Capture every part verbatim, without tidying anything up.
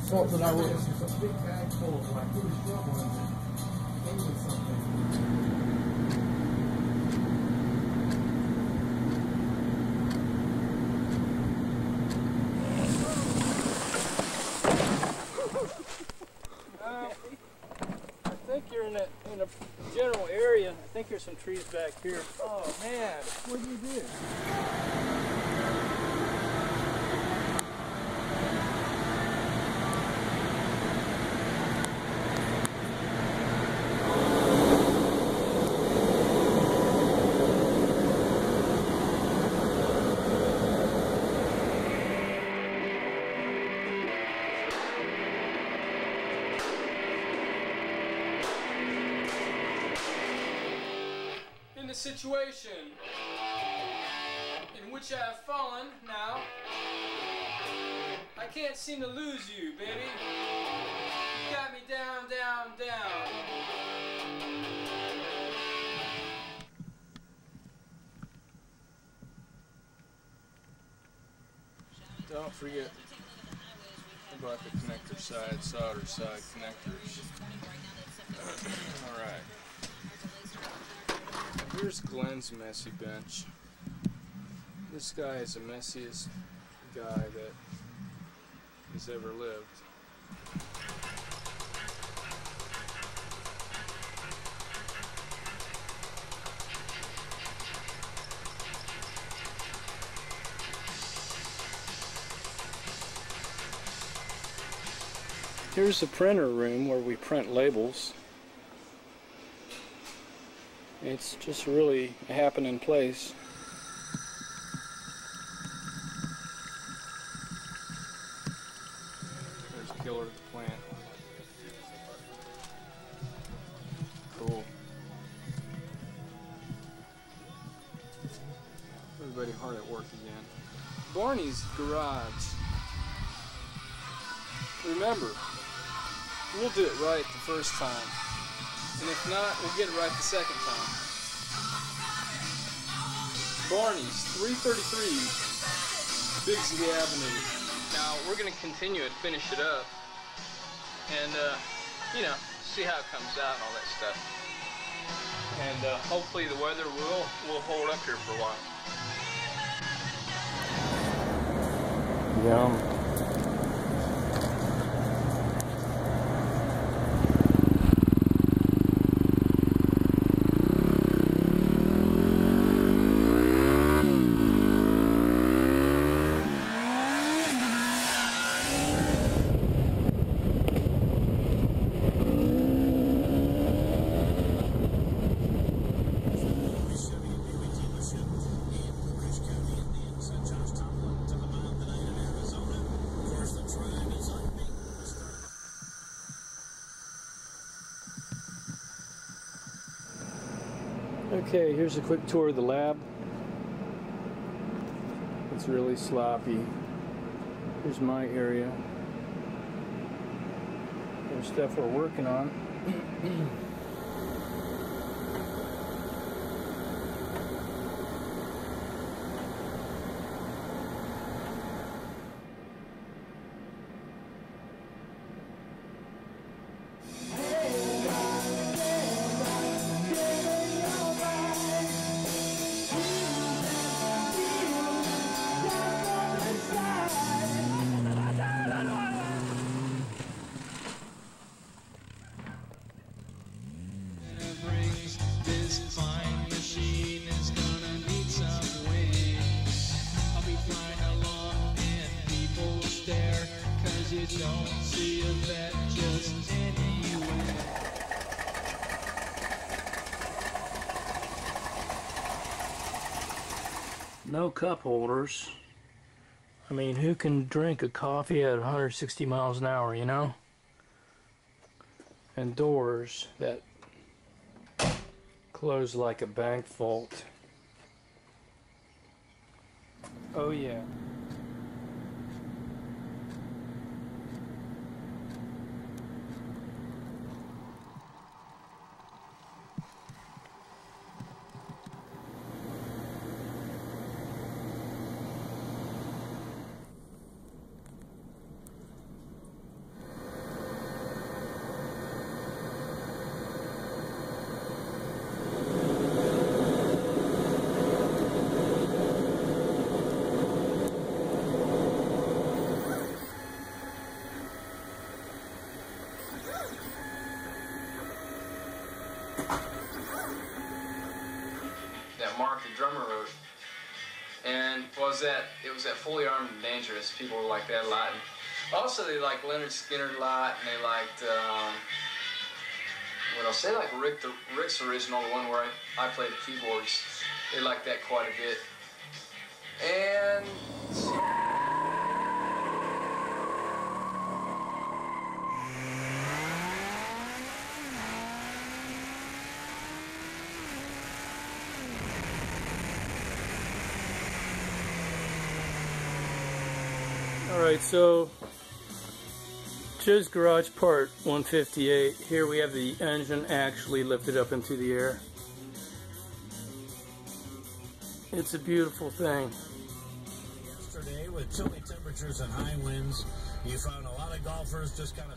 What did I want? It's a big bag full of like really strong ones and came with something. I think you're in a, in a general area. I think there's some trees back here. Oh man, what did you do? In the situation in which I have fallen now, I can't seem to lose you, baby. You got me down, down, down. Don't forget about the connector side, solder side connectors. Alright. Here's Glenn's messy bench. This guy is the messiest guy that has ever lived. Here's the printer room where we print labels. It's just really a happening place. There's Killer at the plant. Cool. Everybody hard at work again. Barney's garage. Remember, we'll do it right the first time. And if not, we'll get it right the second time. Barney's, three thirty-three Bigsley Avenue. Now, we're going to continue it, finish it up, and, uh, you know, see how it comes out and all that stuff. And uh, hopefully the weather will, will hold up here for a while. Yum. Okay, here's a quick tour of the lab. It's really sloppy. Here's my area. There's stuff we're working on. Don't see a vet just anywhere. No cup holders. I mean, who can drink a coffee at one hundred sixty miles an hour, you know? And doors that close like a bank vault. Oh yeah. Mark the Drummer wrote. And was that it was that Fully Armed and Dangerous. People were like that a lot. And also, they liked Leonard Skinner a lot, and they liked um, what else? They like Rick the Rick's original, the one where I, I played the keyboards. They liked that quite a bit. And let's see. Alright, so Joe's Garage Part one fifty-eight. Here we have the engine actually lifted up into the air. It's a beautiful thing. Yesterday, with chilly temperatures and high winds, you found a lot of golfers just kind of...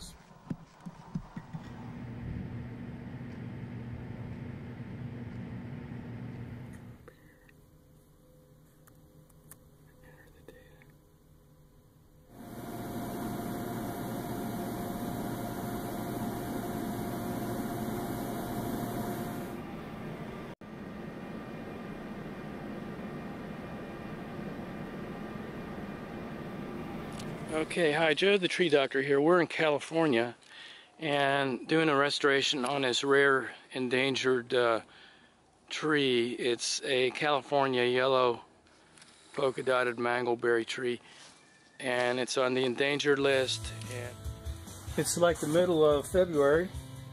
Okay, hi, Joe the Tree Doctor here. We're in California and doing a restoration on this rare endangered uh, tree. It's a California yellow polka dotted mangleberry tree, and it's on the endangered list. And it's like the middle of February,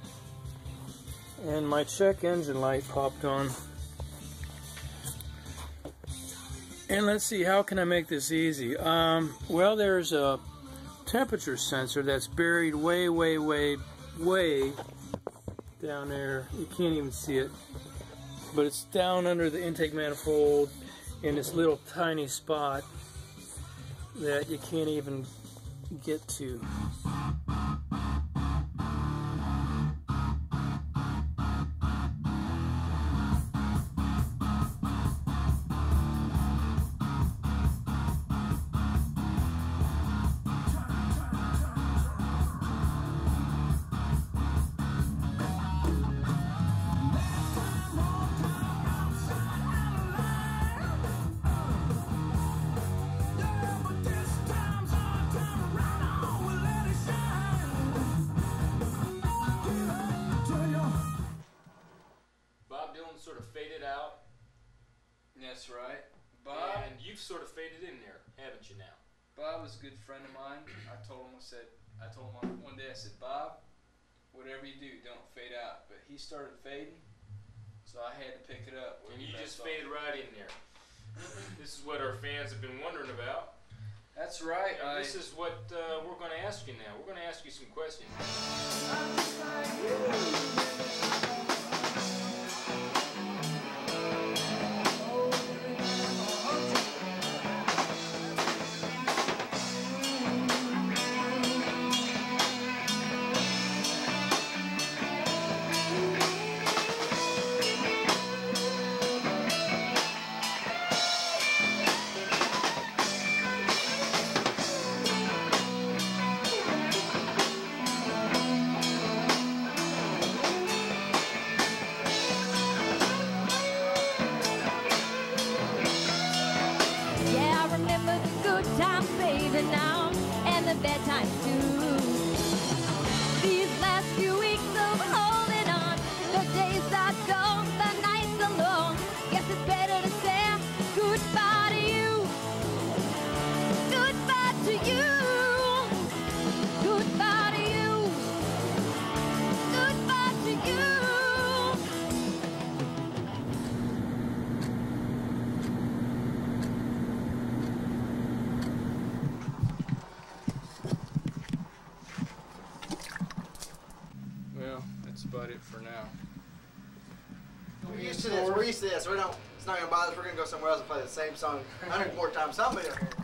and my check engine light popped on. And let's see, how can I make this easy? Um, well, there's a temperature sensor that's buried way, way, way, way down there. You can't even see it. But it's down under the intake manifold in this little tiny spot that you can't even get to. Sort of faded out. That's right. Bob. And you've sort of faded in there, haven't you now? Bob was a good friend of mine. I told him, I said, I told him one day, I said, Bob, whatever you do, don't fade out. But he started fading, so I had to pick it up. And you just faded right in there. This is what our fans have been wondering about. That's right. I, this is what uh, we're going to ask you now. We're going to ask you some questions. Now and the bad times too. These last few weeks of holding on, the days are gone, the nights are long. Guess it's better to say goodbye to you. Goodbye to you. Goodbye to you. Goodbye to you. that's about it for now. We're used to this. We're used to this. We don't. It's not gonna bother us. We're gonna go somewhere else and play the same song a hundred more times. Somebody up here.